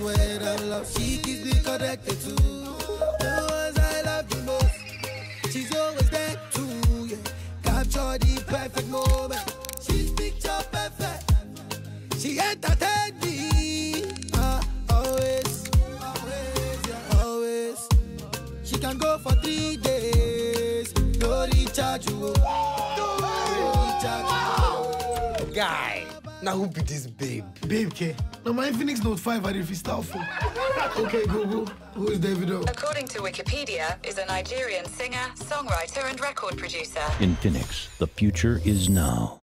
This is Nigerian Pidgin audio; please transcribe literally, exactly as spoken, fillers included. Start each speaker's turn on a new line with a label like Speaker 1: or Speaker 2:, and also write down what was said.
Speaker 1: when I'm lost, she keeps me connected to the ones I love the most. She's always there too, yeah. Capture the perfect moment. She's picture perfect. She entertained me. Uh, always, always, yeah, always. She can go for three days. No recharge, you. No recharge.
Speaker 2: Guy, now who be this babe?
Speaker 3: Babe, K. Now my Infinix Note five I did freestyle for. Okay, Google, who is Davido?
Speaker 4: According to Wikipedia, is a Nigerian singer, songwriter, and record producer.
Speaker 5: Infinix, the future is now.